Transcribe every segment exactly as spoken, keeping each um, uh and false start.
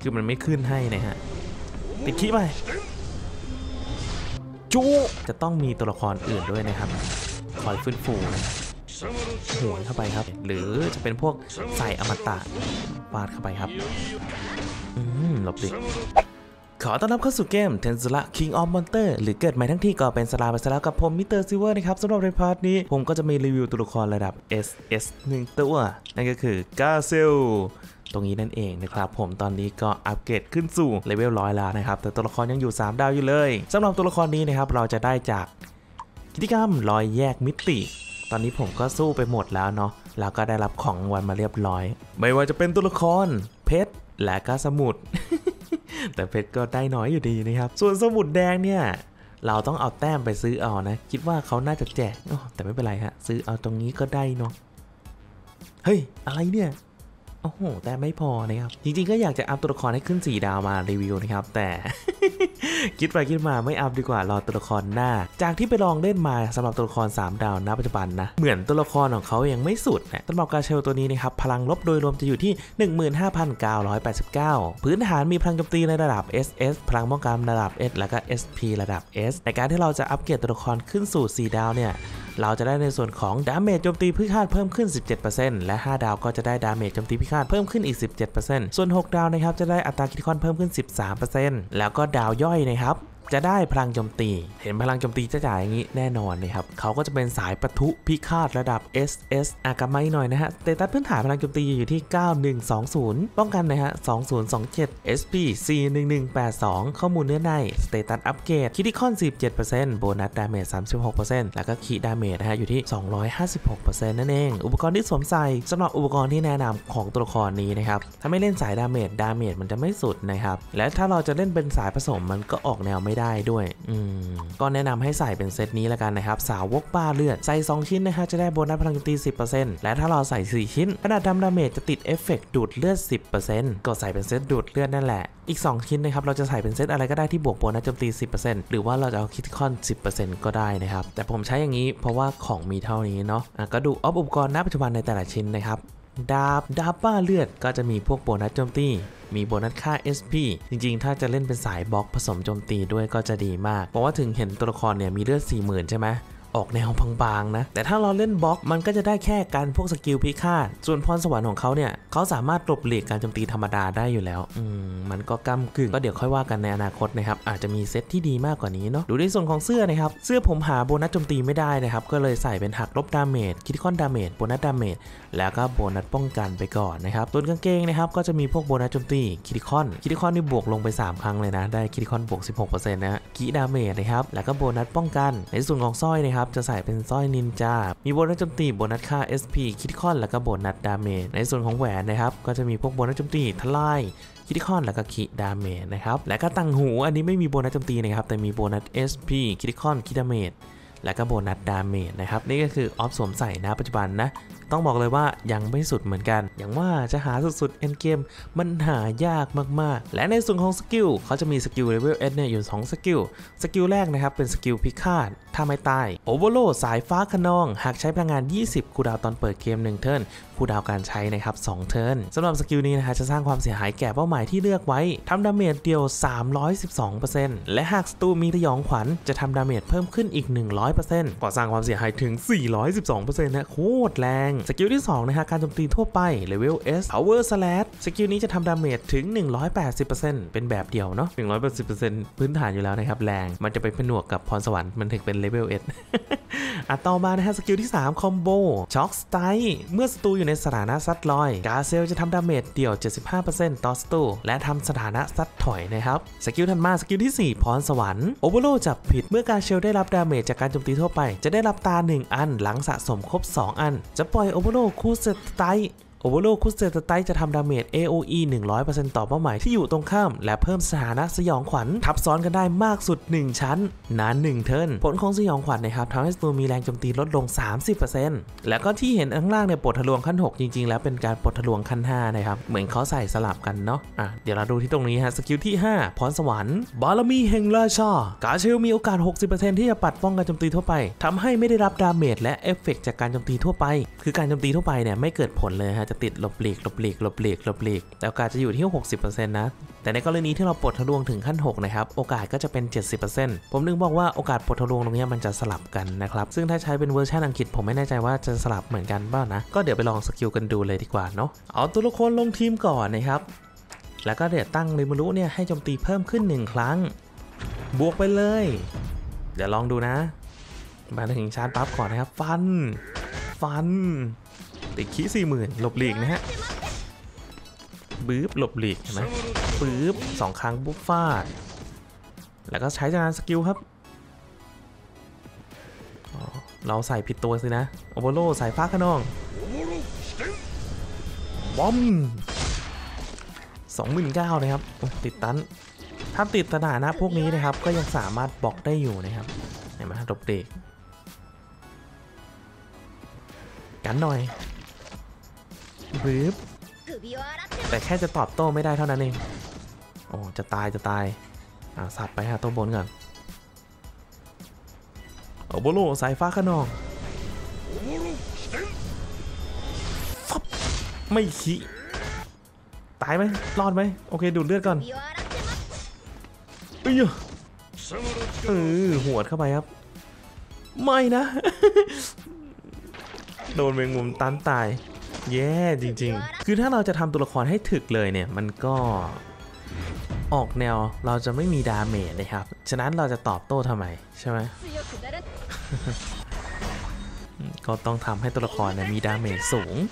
คือมันไม่ขึ้นให้นะฮะติดขี้ไปจูจะต้องมีตัวละครอื่นด้วยนะครับคอยฟื้นฟูนะหวนเข้าไปครับหรือจะเป็นพวกใส่อมตะฟาดเข้าไปครับอืมหลบดิขอต้อนรับเข้าสู่เกม Tensura King of Monster หรือเกิดใหม่ทั้งที่ก็เป็นสลาไปซะแล้วกับผมมิสเตอร์ซิลเวอร์นะครับสำหรับในพาร์ทนี้ผมก็จะมีรีวิวตัวละครระดับ เอส เอส หนึ่ง ตัวนั่นก็คือกาเซลตรงนี้นั่นเองนะครับผมตอนนี้ก็อัปเกรดขึ้นสู่เลเวลร้อยแล้วนะครับแต่ตัวละครยังอยู่สามดาวอยู่เลยสำหรับตัวละครนี้นะครับเราจะได้จากกิจกรรมรอยแยกมิติตอนนี้ผมก็สู้ไปหมดแล้วเนาะแล้วก็ได้รับของรางวัลมาเรียบร้อยไม่ว่าจะเป็นตัวละครเพชรและก็สมุด แต่เพชรก็ได้น้อยอยู่ดีนะครับส่วนสมุดแดงเนี่ยเราต้องเอาแต้มไปซื้อเอานะคิดว่าเขาน่าจะแจกแต่ไม่เป็นไรฮะซื้อเอาตรงนี้ก็ได้เนาะเฮ้ยอะไรเนี่ยโอ้โหแต่ไม่พอนะครับจริงๆก็อยากจะอัพตัวละครให้ขึ้นสี่ดาวมารีวิวนะครับแต่ คิดไปคิดมาไม่อัพดีกว่ารอตัวละครหน้าจากที่ไปลองเล่นมาสำหรับตัวละครสามดาวณปัจจุบันนะเหมือนตัวละครของเขายังไม่สุดนะสำหรับกาเชลตัวนี้นะครับพลังลบโดยรวมจะอยู่ที่ หนึ่งหมื่นห้าพันเก้าร้อยแปดสิบเก้า พื้นฐานมีพลังโจมตีในระดับ เอส เอส พลังป้องกันระดับ S และก็ เอส พี ระดับ S ในการที่เราจะอัปเกรดตัวละครขึ้นสู่สี่ดาวเนี่ยเราจะได้ในส่วนของดาเมจโจมตีพิฆาตเพิ่มขึ้น สิบเจ็ดเปอร์เซ็นต์ และห้าดาวก็จะได้ดาเมจโจมตีพิฆาตเพิ่มขึ้นอีก สิบเจ็ดเปอร์เซ็นต์ ส่วนหกดาวนะครับจะได้อัตราคริติคอลเพิ่มขึ้น สิบสามเปอร์เซ็นต์ แล้วก็ดาวย่อยนะครับจะได้พลังโจมตีเห็นพลังโจมตีจะจ่ายอย่างนี้แน่นอนนะครับเขาก็จะเป็นสายปะทุพิฆาตระดับ เอส เอส อากาไมหน่อยนะฮะสเตตัสพื้นฐานพลังโจมตีอยู่ที่เก้าหนึ่งสองศูนย์ป้องกันนะฮะสองศูนย์สองเจ็ด เอส พี สี่หนึ่งหนึ่งแปดสอง ข้อมูลเนื้อในสเตตัสอัปเกรดคริติคอล สิบเจ็ดเปอร์เซ็นต์ โบนัสดาเมจ สามสิบหกเปอร์เซ็นต์ แล้วก็คีดาเมจนะฮะอยู่ที่ สองร้อยห้าสิบหกเปอร์เซ็นต์ นั่นเองอุปกรณ์ที่สวมใส่สำหรับอุปกรณ์ที่แนะนำของตัวละครนี้นะครับถ้าไม่เล่นสายดาเมจดาเมจมันจะไม่สุดนะครับและถ้าเราจะเล่นเป็นสายผสมมันก็ออกแนวไม่ได้ด้วยก็แนะนำให้ใส่เป็นเซตนี้แล้วกันนะครับสาวกบ้าเลือดใส่สองชิ้นนะฮะจะได้โบนัสพลังโจมตี สิบเปอร์เซ็นต์ และถ้าเราใส่สี่ชิ้นขนาดทำดาเมจจะติดเอฟเฟกต์ดูดเลือด สิบเปอร์เซ็นต์ ก็ใส่เป็นเซตดูดเลือดนั่นแหละอีกสองชิ้นนะครับเราจะใส่เป็นเซตอะไรก็ได้ที่บวกโบนัสโจมตี สิบเปอร์เซ็นต์ หรือว่าเราจะเอาคริติคอล สิบเปอร์เซ็นต์ ก็ได้นะครับแต่ผมใช้อย่างนี้เพราะว่าของมีเท่านี้เนาะะก็ดูออฟอุปกรณ์ณปัจจุบันในแต่ละชิ้นนะครับดาบดาบบ้าเลือดก็จะมีพวกโบนัสโจมตีมีโบนัสค่า เอส พี จริงๆถ้าจะเล่นเป็นสายบล็อกผสมโจมตีด้วยก็จะดีมากเพราะว่าถึงเห็นตัวละครเนี่ยมีเลือด สี่หมื่น ใช่ไหมออกแนวบางๆนะแต่ถ้าเราเล่นบล็อกมันก็จะได้แค่การพวกสกิลพิฆาตส่วนพรสวรรค์ของเขาเนี่ยเขาสามารถหลบหลีกการโจมตีธรรมดาได้อยู่แล้วอืมมันก็ก้ำกึ่งก็เดี๋ยวค่อยว่ากันในอนาคตนะครับอาจจะมีเซตที่ดีมากกว่านี้เนาะดูในส่วนของเสื้อนะครับเสื้อผมหาโบนัสโจมตีไม่ได้นะครับก็เลยใส่เป็นหักลบดาเมจคริติคอลดาเมจโบนัสดาเมจแล้วก็โบนัสป้องกันไปก่อนนะครับส่วนกางเกงนะครับก็จะมีพวกโบนัสโจมตีคริติคอลคริติคอลนี่บวกลงไปสามครั้งเลยนะได้คริติคอลบวก สิบหกเปอร์เซ็นต์ นะฮะคีดาเมจนะครับแล้วก็โบนัสป้องกันในส่วนของสร้อยนะครับจะใส่เป็นสร้อยนินจามีโบนัสโจมตีโบนัสค่า เอส พี คริติคอลแล้วก็โบนัสดาเมจในส่วนของแหวนนะครับก็จะมีพวกโบนัสโจมตีทลายคริติคอลแล้วก็คีดาเมจนะครับและก็ตังหูอันนี้ไม่มีโบนัสโจมตีนะครับแต่มีโบนัส เอส พี คริติคอลคีดาเมจและก็โบนัสดาเมจนะครับนี่ก็คือออฟสวมใส่ณปัจจุบันนะต้องบอกเลยว่ายังไม่สุดเหมือนกันอย่างว่าจะหาสุดๆเอ็นเกมมันหายากมากๆและในส่วนของสกิลเขาจะมีสกิลเลเวล เอส เนี่ยอยู่สองสกิลสกิลแรกนะครับเป็นสกิลพิฆาตถ้าไม่ตายโอเวอร์โหลดสายฟ้าคะนองหากใช้พลังงานยี่สิบคูลดาวน์ตอนเปิดเกมหนึ่งเทิร์นคูลดาวน์การใช้นะครับสองเทิร์นสำหรับสกิลนี้นะฮะจะสร้างความเสียหายแก่เป้าหมายที่เลือกไว้ทำดาเมจเดียว สามร้อยสิบสองเปอร์เซ็นต์ และหากศัตรูมีสยองขวัญจะทำดาเมจเพิ่มขึ้นอีก หนึ่งร้อยเปอร์เซ็นต์ ก็สร้างความเสียหายถึง สี่ร้อยสิบสองเปอร์เซ็นต์ นะโคตรแรงสกิลที่สองนะฮะการโจมตีทั่วไปเลเวล S Power Slash สกิลนี้จะทำดาเมจถึง หนึ่งร้อยแปดสิบเปอร์เซ็นต์ เป็นแบบเดียวเนาะ หนึ่งร้อยแปดสิบเปอร์เซ็นต์ พื้นฐานอยู่แล้วนะครับแรงมันจะไปผนวกกับพรสวรรค์มันถึงเป็นเลเวล S อ่ะต่อมานะฮะสกิลที่สามคอมโบช็อคสไตล์เมื่อศัตรูอยู่ในสถานะซัดลอยกาเซลจะทำดาเมจเดี่ยว เจ็ดสิบห้าเปอร์เซ็นต์ ต่อศัตรูและทำสถานะซัดถอยนะครับสกิลถัดมาสกิลที่สี่พรสวรรค์โอเวอร์โหลดจับผิดเมื่อกาเซลได้รับดาเมจจากการโจมตีทั่วไปจะได้รับตาหนึ่งอันหลังสะสมครบสองอันจะปล่อยโอเวอร์โหลดคูสไตล์โอเวอร์โหลดคุสเตตไตจะทำดาเมจ เอ โอ อี หนึ่งร้อยเปอร์เซ็นต์ ต่อเป้าหมายที่อยู่ตรงข้ามและเพิ่มสถานะสยองขวัญทับซ้อนกันได้มากสุดหนึ่งชั้นนานหนึ่งเทิร์นผลของสยองขวัญนะครับทำให้ศัตรูมีแรงโจมตีลดลง สามสิบเปอร์เซ็นต์ แล้วก็ที่เห็นข้างล่างเนี่ยปลดทะลวงขั้นหกจริงๆแล้วเป็นการปลดทะลวงขั้นห้านะครับเหมือนเขาใส่สลับกันเนาะอ่ะเดี๋ยวเราดูที่ตรงนี้ฮะสกิลที่ห้าพรสวรรค์บารมีแห่งราชากาเชลมีโอกาส หกสิบเปอร์เซ็นต์ ที่จะปัดป้องการโจมตีทั่วไปทำให้ไม่ได้รับดาเมจและเอฟเฟกต์จากการโจมตีทั่วไปคือการโจมตีทั่วไปเนี่ยไม่เกิดผลเลยฮะจะติดหลบหลีกหลบหลีกหลบหลีกหลบหลีกแต่โอกาสจะอยู่ที่ หกสิบเปอร์เซ็นต์ นะแต่ในกรณีที่เราปลดทะลวงถึงขั้นหกนะครับโอกาสก็จะเป็น เจ็ดสิบเปอร์เซ็นต์ ผมนึกบอกว่าโอกาสปลดทะลวงตรงนี้มันจะสลับกันนะครับซึ่งถ้าใช้เป็นเวอร์ชันอังกฤษผมไม่แน่ใจว่าจะสลับเหมือนกันบ้างนะก็เดี๋ยวไปลองสกิลกันดูเลยดีกว่าเนาะเอาตัวละครลงทีมก่อนนะครับแล้วก็เดี๋ยวตั้งริมูรุเนี่ยให้โจมตีเพิ่มขึ้นหนึ่งครั้งบวกไปเลยเดี๋ยวลองดูนะมาถึงชาร์จปั๊บก่อนนะครับฟันฟันติดขี้สี่หมื่นหลบหลีกนะฮะบื้บหลบหลีกเห็นไหมบื้บสองครั้งบุ๊บฟาดแล้วก็ใช้งานสกิลครับเราใส่ผิดตัวสินะโอโบโลใส่ฟ้าขนองบอมสองหมื่นเก้านะครับติดตันถ้าติดสถานะพวกนี้นะครับก็ยังสามารถบล็อกได้อยู่นะครับเห็นไหมหลบหลีกกันหน่อยบื้บแต่แค่จะตอบโต้ไม่ได้เท่านั้นเองโอ้จะตายจะตายอ่าสับไปฮะตัวบนก่อนโอโบโลสายฟ้าขนองไม่ขี้ตายไหมรอดไหมโอเคดูดเลือดก่อนเอ้ยเออหัวเข้าไปครับไม่นะ โดนแมงมุมตันตายแย่จริงๆคือถ้าเราจะทำตัวละครให้ถึกเลยเนี่ยมันก็ออกแนวเราจะไม่มีดาเมจนะครับฉะนั้นเราจะตอบโต้ทำไมใช่ไหม ก็ต้องทำให้ตัวละครเนี่ยมีดาเมจสูง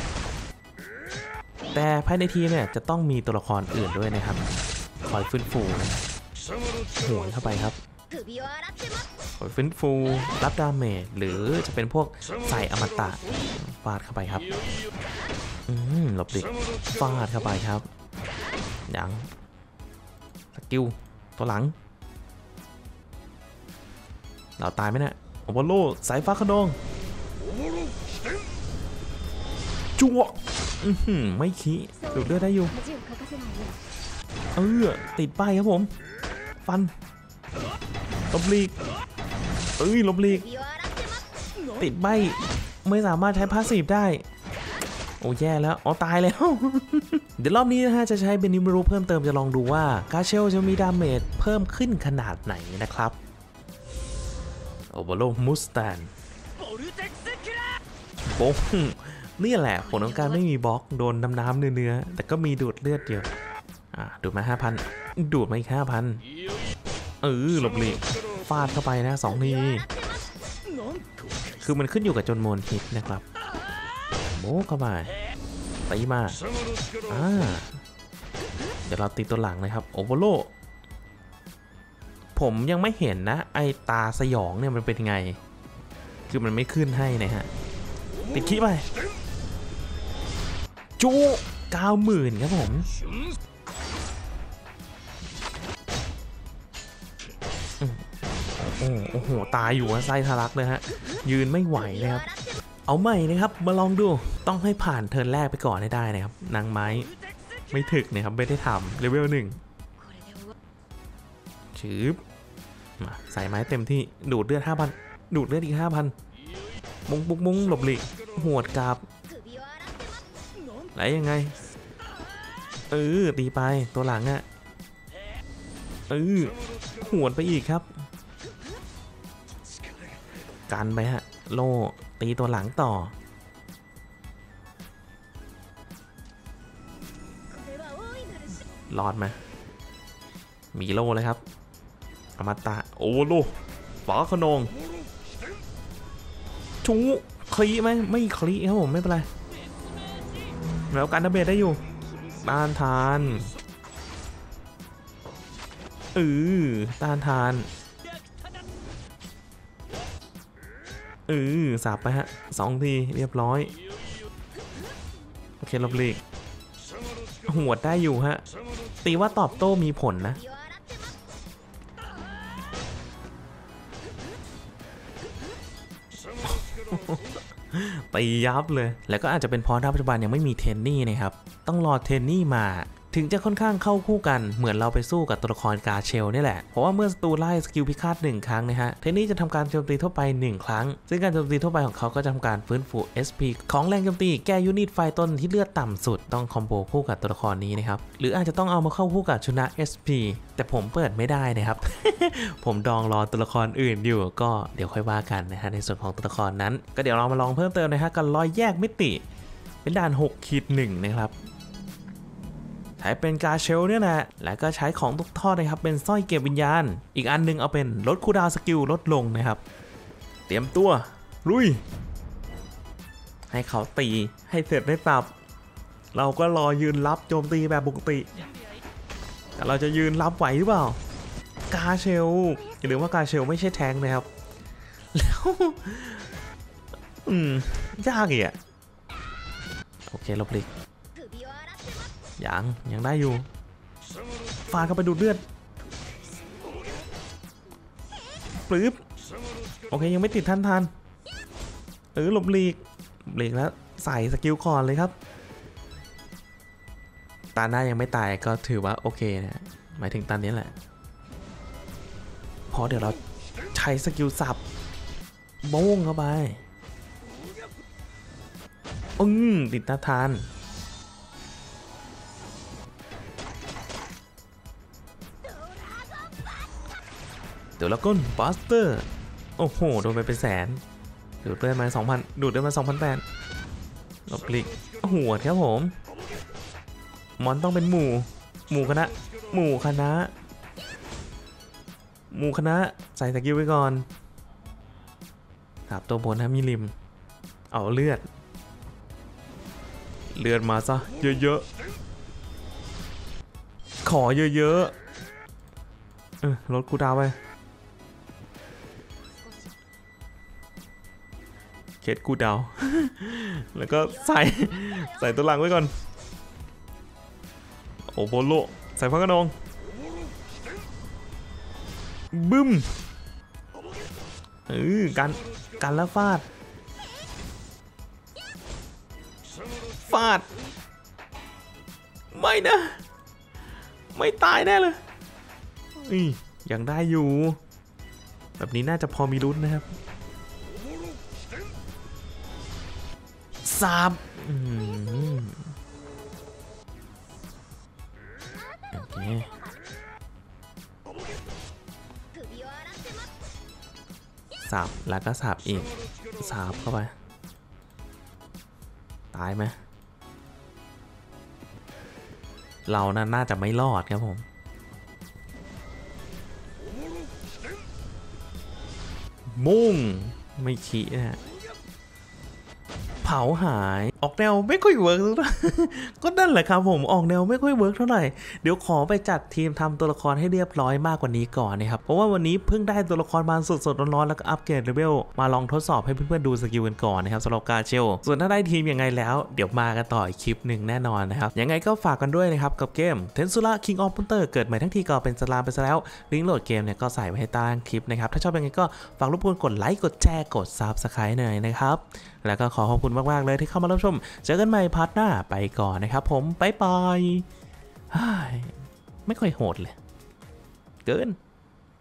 แต่ภายในทีมเนี่ยจะต้องมีตัวละครอื่นด้วยนะครับคอยฟื้นฟูโหยเข้าไปครับคอยฟื้นฟูรับดาเมจหรือจะเป็นพวกใส่อมตะฟาดเข้าไปครับอืมหลบดิฟาดเข้าไปครับยังสกิลตัวหลังเราตายไหมเนี่ยโอเวอร์โลสายฟ้าขนองจั่วไม่ขี้ดูดเลือดได้อยู่เออติดป้ายครับผมฟันลบลีกเอ้ยลบลีกติดใบไม่สามารถใช้พาสซีฟได้โอ้แย่แล้วอ๋อตายแล้ว เดี๋ยวรอบนี้นะฮะจะใช้เบนิมรูเพิ่มเติมจะลองดูว่ากาเชลจะมีดาเมจเพิ่มขึ้นขนาดไหนนะครับโอเวอร์โลมูสแตนโป้งนี่แหละผลของการไม่มีบล็อกโดนน้ำน้ำเนื้อแต่ก็มีดูดเลือดเยอะอ่ะดูดมาห้าพันดูดมาอีกห้าพันเออหลบหลีกฟาดเข้าไปนะสองทีคือมันขึ้นอยู่กับจนมนฮิตนะครับโบเข้าไปตีมาอ่าเดี๋ยวเราตีตัวหลังนะครับโอเวอร์โลผมยังไม่เห็นนะไอตาสยองเนี่ยมันเป็นไงคือมันไม่ขึ้นให้นะฮะติดขี้ไปจูเก้าหมื่นครับผมโอ้โหตายอยู่ไส้ทะลักเลยฮะยืนไม่ไหวเลยครับเอาใหม่นะครับมาลองดูต้องให้ผ่านเทิร์นแรกไปก่อนให้ได้นะครับนางไม้ไม่ถึกนะครับไม่ได้ทำเลเวลหนึ่งชืบใส่ไม้เต็มที่ดูดเลือดห้าพันดูดเลือดอีกห้าพันมุ้งปุ๊กมุ้งหลบหลีกหวดกาบไหนยังไงเออตีไปตัวหลังอ่ะเออหวดไปอีกครับกันไปฮะโลตีตัวหลังต่อรอดไหมมีโลเลยครับอมตะโอ้โลฝาขนองชูคลีไหมไม่คลีครับผมไม่เป็นไรแล้วการดาเมจได้อยู่ต้านทานเออต้านทานเออสับไปฮะสองทีเรียบร้อยโอเคลบหลีกหัวได้อยู่ฮะตีว่าตอบโต้มีผลนะตียับเลยแล้วก็อาจจะเป็นเพราะณปัจจุบันยังไม่มีเทนนี่นะครับต้องรอเทนนี่มาถึงจะค่อนข้างเข้าคู่กันเหมือนเราไปสู้กับตัวละครกาเชลนี่แหละเพราะว่าเมื่อศัตรูไล่สกิลพิฆาตหนึ่งครั้งนะฮะเทนนี่จะทำการโจมตีทั่วไปหนึ่งครั้งซึ่งการโจมตีทั่วไปของเขาก็จะทำการฟื้นฟู เอส พี ของแรงโจมตีแก้ยูนิตไฟต้นที่เลือดต่ำสุดต้องคอมโบคู่กับตัวละครนี้นะครับหรืออาจจะต้องเอามาเข้าคู่กับชุนะ เอส พี แต่ผมเปิดไม่ได้นะครับ ผมดองรอตัวละครอื่นอยู่ก็เดี๋ยวค่อยว่ากันนะฮะในส่วนของตัวละครนั้นก็เดี๋ยวเรามาลองเพิ่มเติมนะฮะกันรอยแยกมิติเป็นด่านหกขีดหนึ่งนะครับใช้เป็นกาเชลเนี่ยแหละแล้วก็ใช้ของตกทอดนะครับเป็นสร้อยเก็บวิญญาณอีกอันนึงเอาเป็นลดคูลดาวน์สกิลลดลงนะครับเตรียมตัวลุยให้เขาตีให้เสร็จได้สับเราก็รอยืนรับโจมตีแบบปกติแต่เราจะยืนรับไหวหรือเปล่ากาเชลอย่าลืมว่ากาเชลไม่ใช่แทงนะครับแล้วอืมยากอีกอ่ะโอเคลบลิกยังยังได้อยู่ฟาดเข้าไปดูดเลือดปลื้บโอเคยังไม่ติดทันทันเออหลบหลีกหลีกแล้วใส่สกิลก่อนเลยครับตาหน้ายังไม่ตายก็ถือว่าโอเคนะหมายถึงตอนนี้แหละพอเดี๋ยวเราใช้สกิลสับโบ้งเข้าไปอืมติดตาทานเดี๋ยวแล้วก้นบัสเตอร์โอ้โหโดนไปเป็นแสนดูดได้มา สองพัน ดูดได้มา สองพันแปดร้อยหลบหลีกหัวครับผมมอนต้องเป็นหมู่หมู่คณะหมู่คณะหมู่คณะใส่สกิลไว้ก่อนครับตัวบนนะมีริมเอาเลือดเลือดมาซะเยอะๆขอเยอะๆเออลดคูลดาวน์ไปเคสกูดาวแล้วก็ใส่ใส่ตัวหลังไว้ก่อนโอโบโลใส่พังกระนองบึ้มเออกันกันแล้วฟาดฟาดไม่นะไม่ตายแน่เลยอือยังได้อยู่แบบนี้น่าจะพอมีลุ้นนะครับซับโอเคสับแล้วก็สับอีกสับเข้าไปตายไหมเราน่าน่าจะไม่รอดครับผมมุ่งไม่ขี้นะฮะเผาหายออกแนวไม่ค่อยเวิร์กเท่าไหร่ก็นั่นแหละครับผมออกแนวไม่ค่อยเวิร์กเท่าไหร่เดี๋ยวขอไปจัดทีมทำตัวละครให้เรียบร้อยมากกว่านี้ก่อนนะครับเพราะว่าวันนี้เพิ่งได้ตัวละครมาสดๆร้อนๆแล้วก็อัปเกรดเลเวลมาลองทดสอบให้เพื่อนๆดูสกิลกันก่อนนะครับสำหรับกาเชลส่วนถ้าได้ทีมยังไงแล้วเดี๋ยวมากันต่ออีกคลิปหนึ่งแน่นอนนะครับยังไงก็ฝากกันด้วยนะครับกับเกม Tensura King of Monsters เกิดใหม่ทั้งทีก็เป็นสลามไปซะแล้วลิงก์โหลดเกมเนี่ยก็ใส่ไว้ให้ใต้คลิปนะครับถ้าชอบยังไงก็ฝากรบกวนกดไลค์กดแชร์กด ซับสไครบ์ หน่อยนะครับแล้วก็ขอขอบคุณมากๆเลยที่เข้ามารับชมเจอกันใหม่พาร์ทหน้าไปก่อนนะครับผมบ๊ายบายไม่ค่อยโหดเลยเกิน